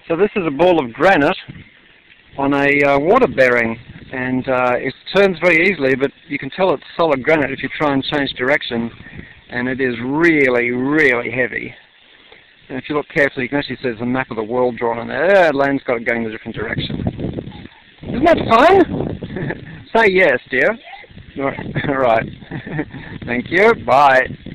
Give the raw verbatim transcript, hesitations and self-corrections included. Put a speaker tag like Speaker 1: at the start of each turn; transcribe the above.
Speaker 1: So this is a ball of granite on a uh, water bearing, and uh, it turns very easily, but you can tell it's solid granite if you try and change direction, and it is really, really heavy. And if you look carefully, you can actually see there's a map of the world drawn on there. Yeah, land's got it going in a different direction. Isn't that fun? Say yes, dear. All right. Thank you. Bye.